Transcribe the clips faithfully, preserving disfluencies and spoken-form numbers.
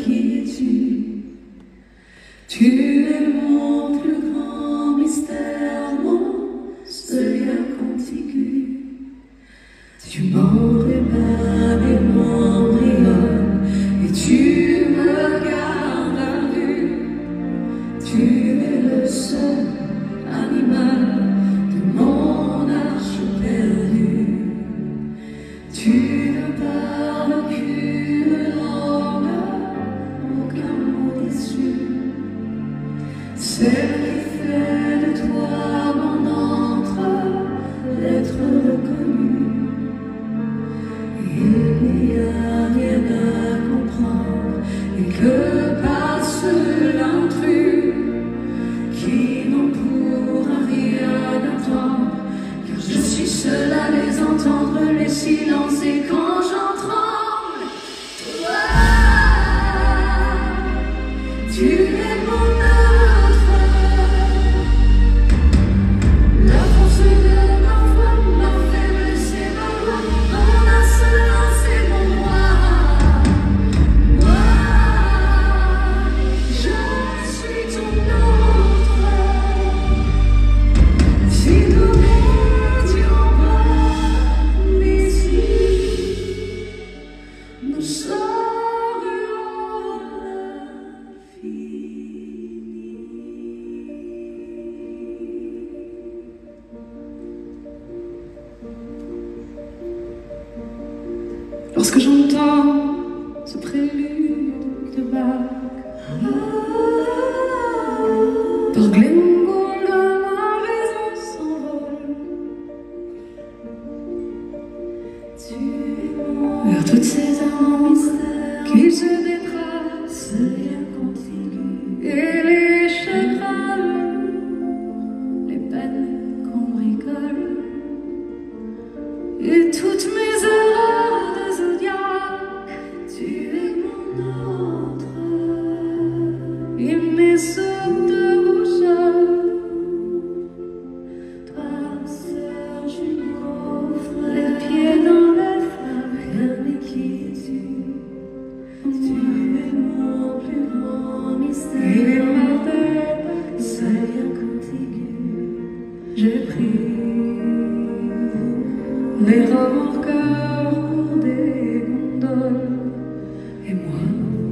qui es-tu? Tu es mon plus grand mystère, mon seul lien contigu. Tu m'enrhumes et m'embrionnes, et tu me gardes à vue. Tu es le seul animal de mon arche perdue. Tu ne parles qu'une langue, aucun mot déçu. Celle qui fait de toi mon entre l'être reconnu. Il n'y a rien à comprendre et que passe l'intrus qui n'en pourra rien attendre, car je suis seule à les entendre, les silences, et quand j'en tremble, toi, tu es mon autre. La force de ma foi, ma faiblesse et ma loi, mon insolence et mon droit. Moi, je suis ton autre. Si nous n'étions pas ici, nous serions l'infini. Lorsque j'entends ce prélude de Bach, par Glenboul de ma raison s'envole. Tu es mon vers toutes ces âmes qui se détracent, ce lien contigu, et les chagrins, les peines qu'on bricole, et toutes mes erreurs de zodiaque. Tu es mon autre, et mes sautes de bouchon. Toi, sœur jumeau, les pieds dans les flammes, rien n'est qui es-tu? Tu es mon plus grand mystère, et ma paix, seul lien contigu. J'ai pris les remorqueurs pour des gondoles, et moi,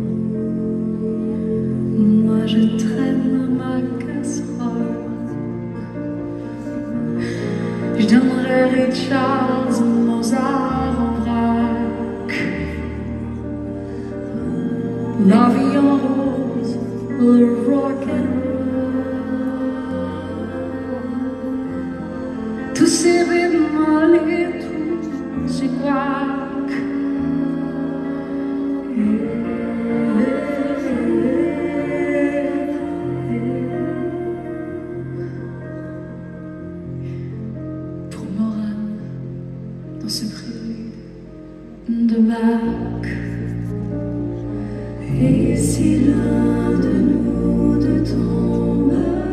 moi je traîne ma casserole. Je donnerai Richard, Mozart en vrac, la vie en rose, le rock and roll, tous ces bémols et tous ces couacs. Pour Morane, dans ce prélude de Bach, et si l'un de nous deux tombe,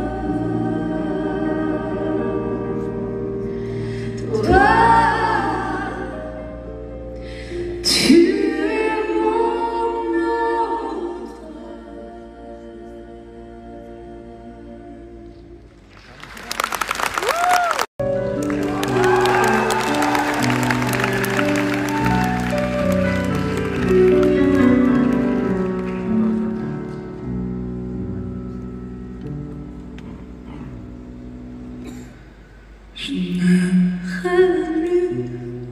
toi, tu es mon autre. Je ne rêve plus,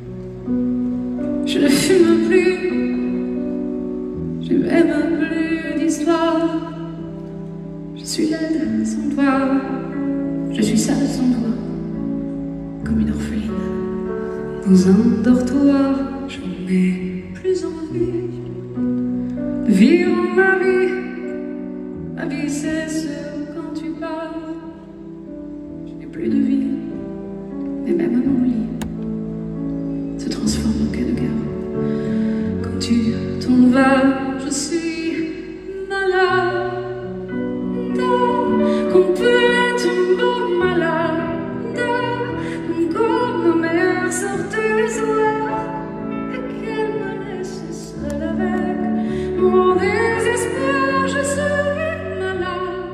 je ne fume plus, je n'aime plus d'histoire. Je suis laide sans toi, je suis sale sans toi, comme une orpheline dans un dortoir. Je n'ai plus envie de vivre ma vie, ma vie cesse quand tu pars. Je n'ai plus de vie, et même mon lit se transforme en quai de gare. Quand tu t'en vas, je suis malade, complètement malade, comme ma mère sortait le soir et qu'elle me laisse seule avec mon désespoir, je serai malade,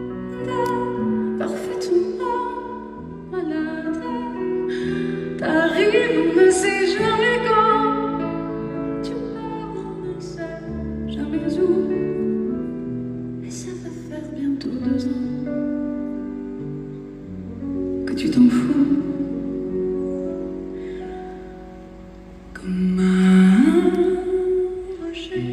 parfaitement malade. T'arrives, on ne sait jamais quand, tu pars, on ne sait jamais où. Et ça va faire bientôt deux ans que tu t'en fous. Comme un rocher,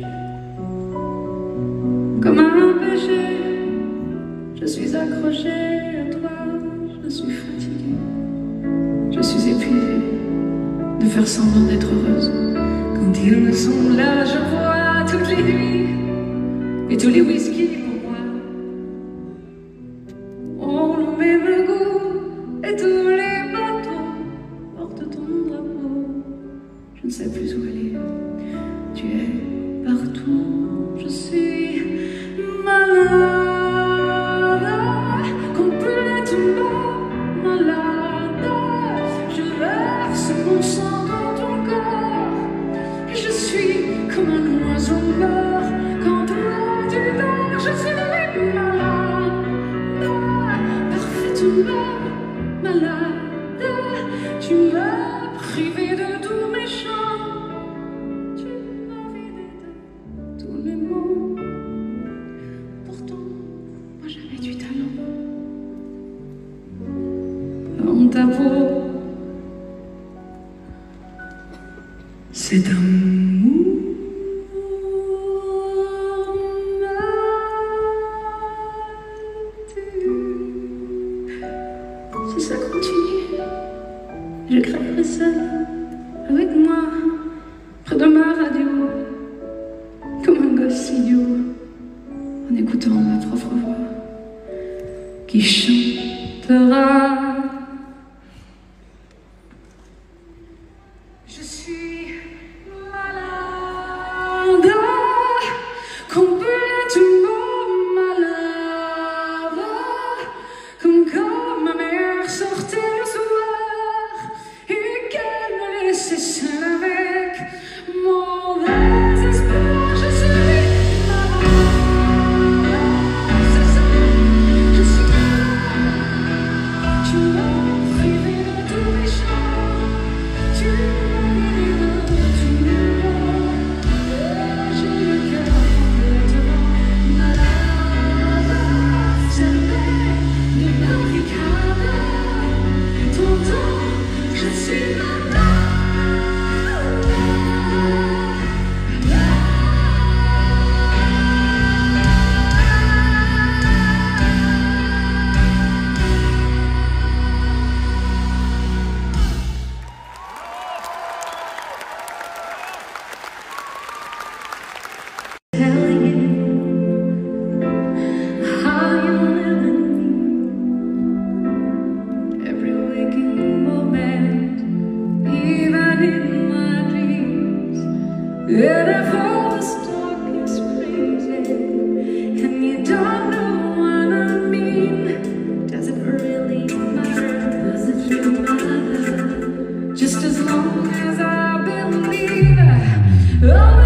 comme un péché, je suis accrochée à toi, je suis fatiguée, je suis épuisée de faire semblant d'être heureuse. Quand ils me sont là, je vois toutes les nuits et tous les whisky pour moi ont le même goût et tous les bateaux portent ton drapeau. Je ne sais plus où aller, tu es partout, je suis malade, complètement malade. Je verse mon sang dans ton corps et je suis comme un oiseau mort. Quand toi tu dors, je suis malade, parfaitement malade. Tu m'as privé de tous mes chants, tu m'as vidé de tous mes mots. Pourtant, moi j'avais du talent. Dans ta peau, cet amour m'a tué. Si ça continue, je crèverai seule, avec moi, près de ma radio, comme un gosse idiot, en écoutant ma propre voix, qui chantera. Je suis malade, complètement malade, comme quand ma mère sortait le soir et qu'elle me laissait seule avec mon désespoir. Je suis malade, c'est ça, je suis malade. Tu m'as privé de tous mes chants, tu m'as vidé de tous mes mots. J'ai le cœur complètement malade, jamais de barricade. Pourtant, je suis malade. Telling you how you live in me, every waking moment, even in my dreams. And if all this talk is crazy, and you don't know what I mean, does it really matter? Does it really matter? Just as long as I believe, oh,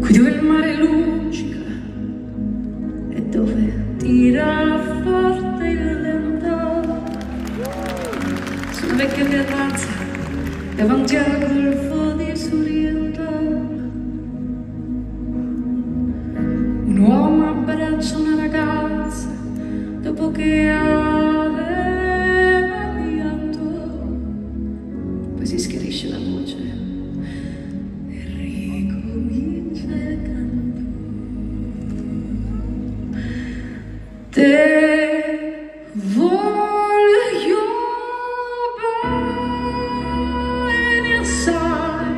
qui dove il mare luccica e dove tira forte il vento, su una vecchia terrazza davanti al golfo di Sorrento, un uomo abbraccia una ragazza dopo che aveva pianto, poi si schiarisce la voce e ricomincia il canto. Te voglio bene assai,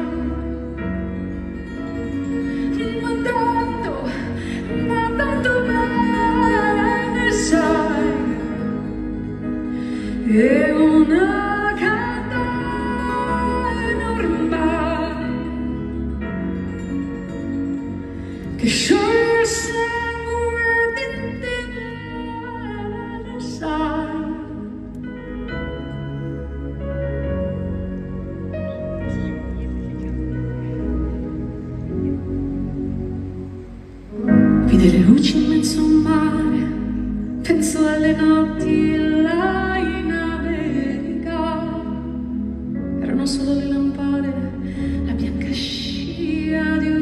ma tanto, ma tanto bene sai, è una catena ormai che scioglie il sangue di te, sai. Vide le luci in mezzo a un mare, penso alle notti là in America, erano solo le lampade, la bianca scia di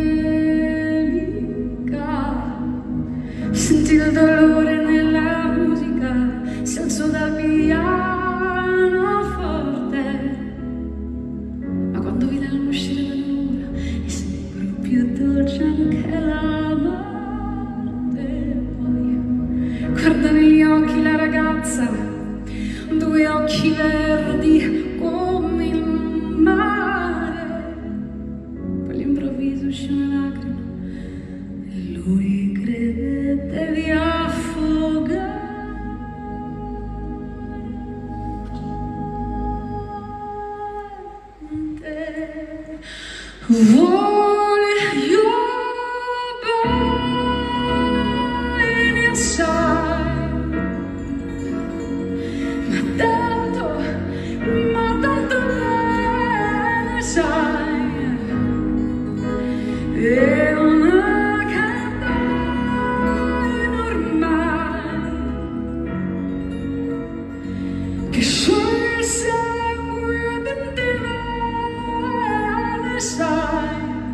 un'elica. Sentì il dolore nella musica, si alzò dal piano forte, ma quando vide l'uscire dalla nuvola mi sembrò più dolce anche la morte. Poi guarda negli occhi la ragazza, due occhi verdi come il mare, poi all'improvviso uscì una lacrima e lui credette di affogare. Voglio bene assai, ma tanto, ma tanto bene sai, è una catena ormai che scioglie il sangue di te, sai.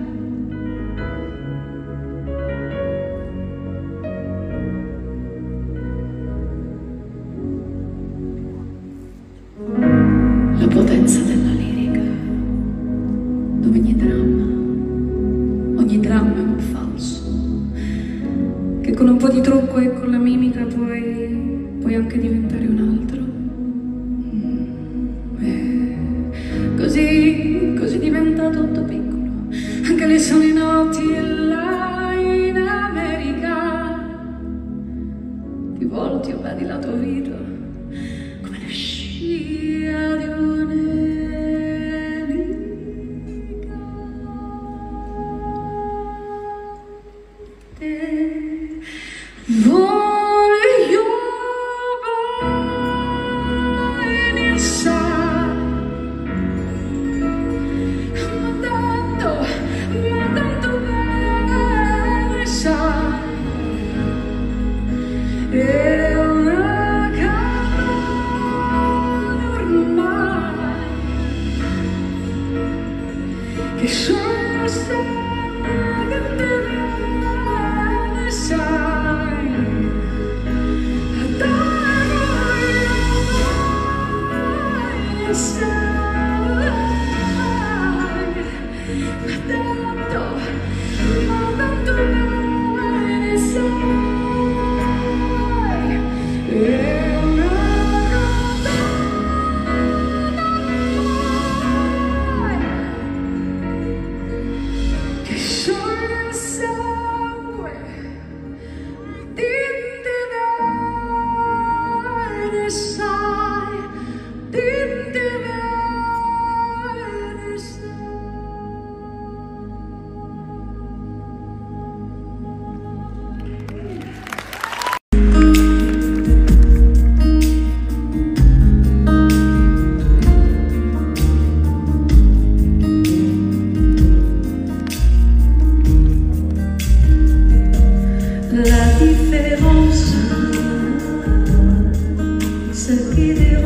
La potenza della lirica, dove ogni dramma, ogni dramma è un falso, che con un po' di trucco e con la mimica puoi, puoi anche diventare un altro. Mm.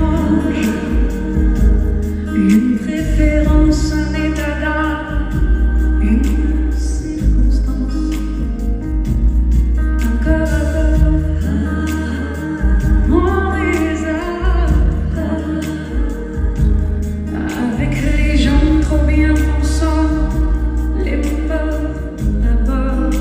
mélange, une préférence, un état d'âme, une circonstance, un corps à corps, mon réserve, avec les gens trop bien pensants, les peurs d'abord,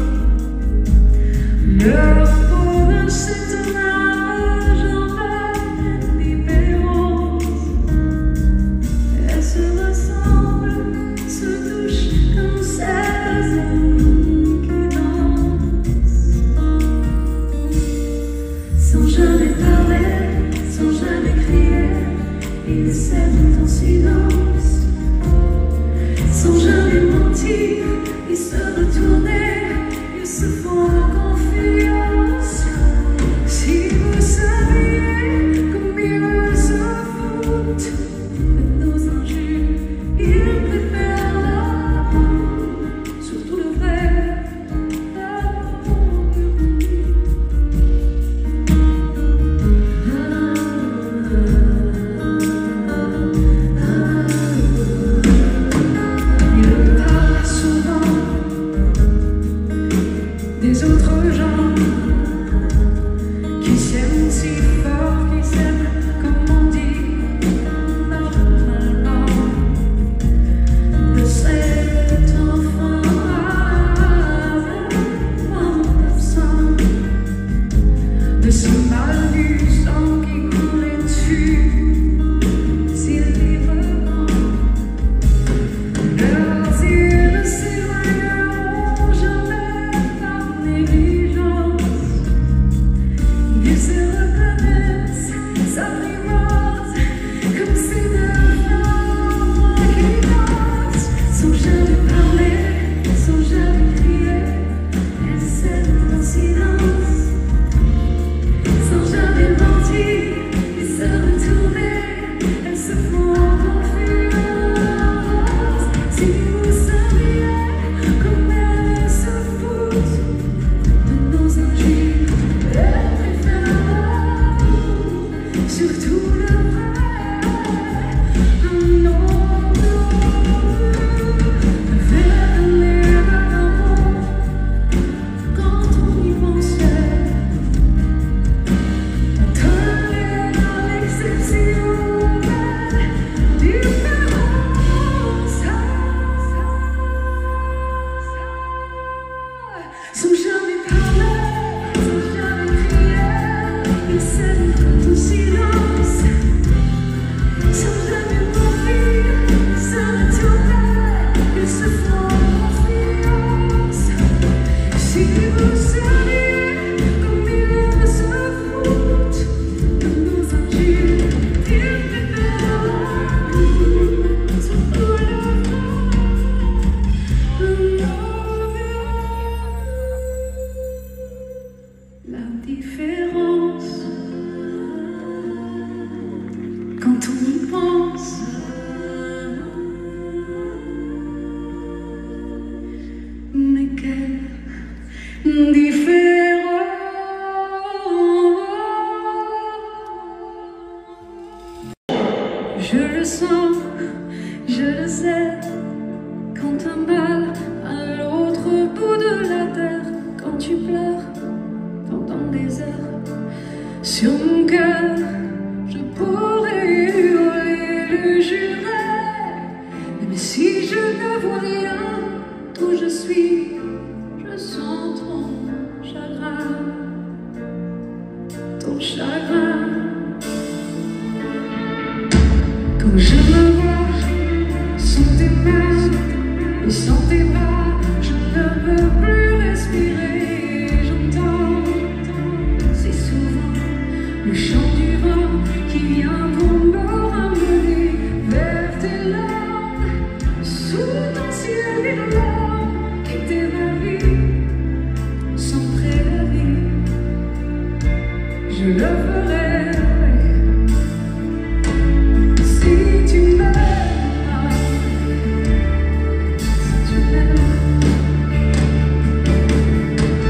leur peau d'un certain âge en différence. Elles se ressemblent, se touchent comme celles qui dansent, sans jamais parler, sans jamais crier. Ils s'aiment en silence, sans jamais mentir. Ils se retournaient, ils se font confiance. Si vous saviez combien ils se foutent de nos injures, ils préfèrent l'amour, surtout le vrai l'amour du Ils parlent souvent des autres gens qui s'aiment si fort, qui s'aiment comme on dit normalement, de cet enfant absent, de ce mal du sang qui coulait dessus si librement. Leurs yeux ne s'éloigneront jamais par négligence. Ils se reconnaissent, s'apprivoisent comme ces deux flammes qui dansent, sans jamais parler, sans jamais crier. Elles s'aiment en silence, sans jamais mentir. Ils se retournaient, elles se font confiance. Si vous saviez combien elles se foutent de nos injures, elles préfèrent l'amour, surtout le vrai. Un autre préfère donner l'amour quand on y pensait. Donner dans l'exception du sans jamais parler, sans jamais crier. Ils s'aiment en silence, sans jamais mentir. Ils se retournent, ils se font confiance. Si vous saviez combien ils se foutent de nos injures, ils préfèrent l'amour, surtout le la différence, quand on y pense, mais quelle différence. Je le sens, je le sais, quand un mal à l'autre bout de la terre, quand tu pleures pendant des heures sur mon cœur, je pourrais hurler, le jurer. Même si je ne vois rien, d'où je suis, je sens ton chagrin, ton chagrin. Quand je me vois sans tes mains et sans tes bras, je ne peux plus respirer. J'entends si souvent le chant du vent qui vient pour me ramener vers tes larmes, sous ton ciel violent qui t'est ravi sans préavis. Je le ferai si tu m'aimes. Si tu m'aimes.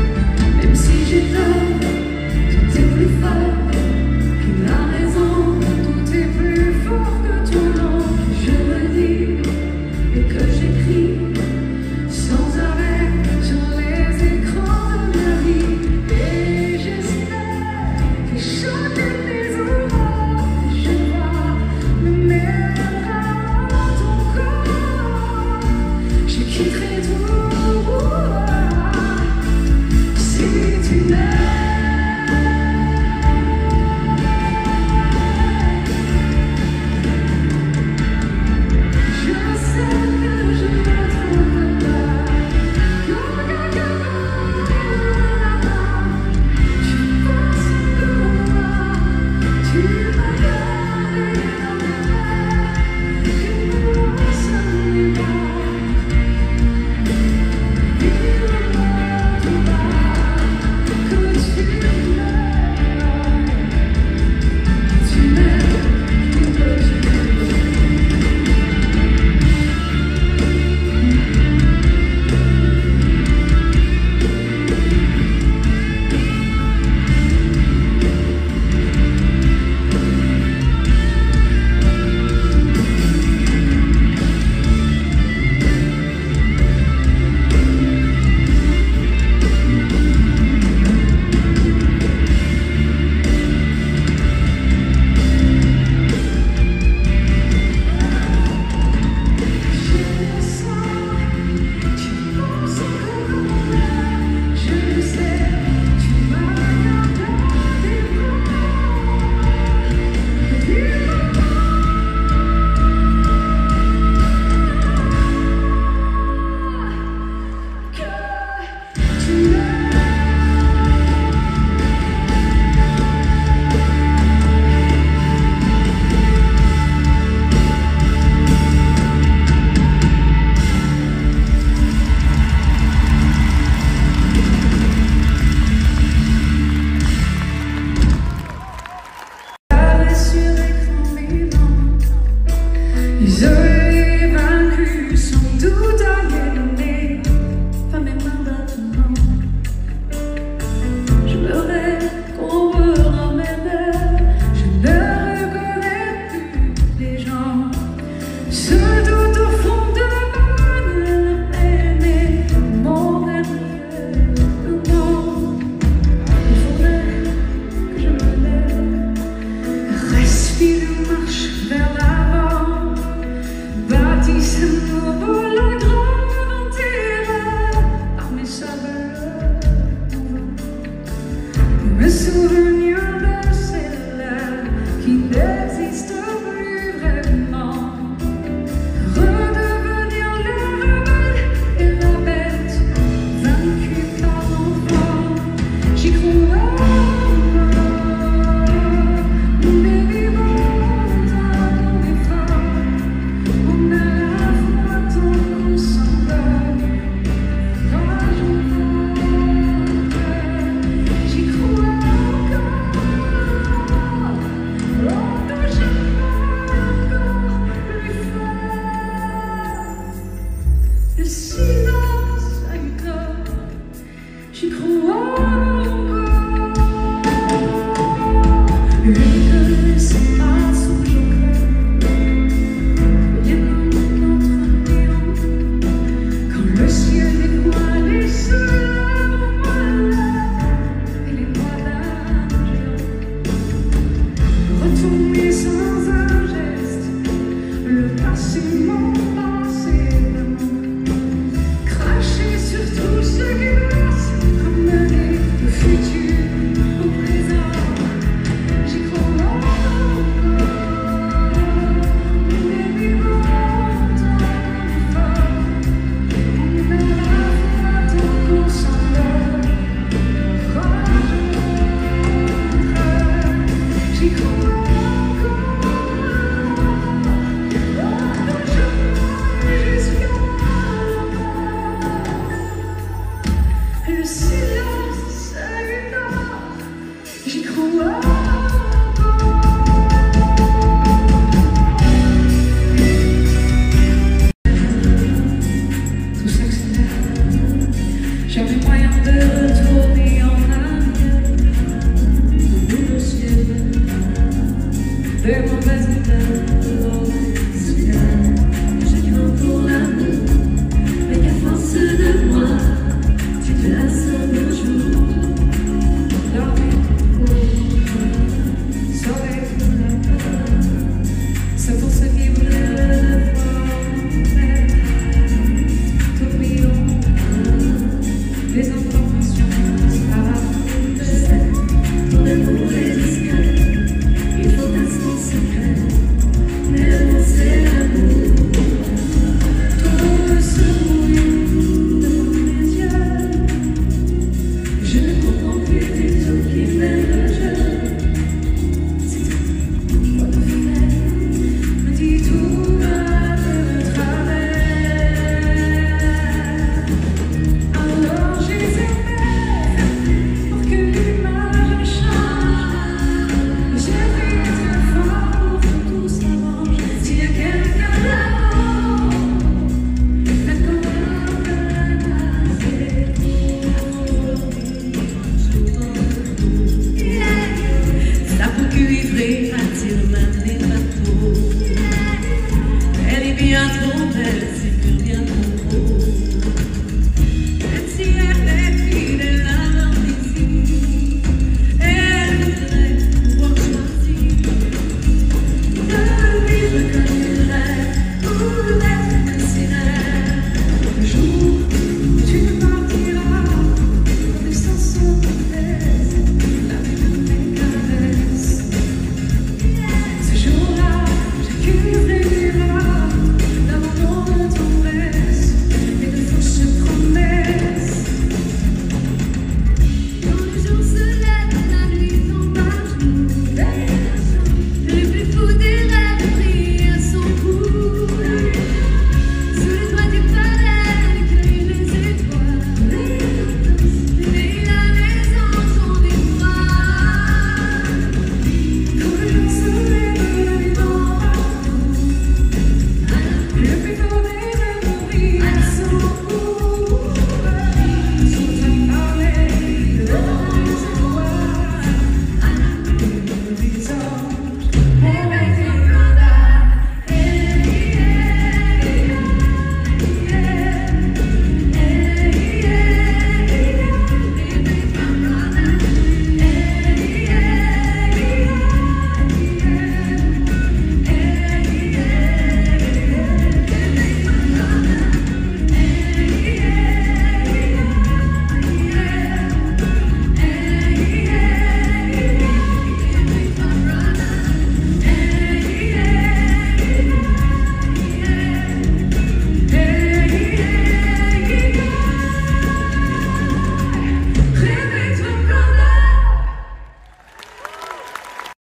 désolée.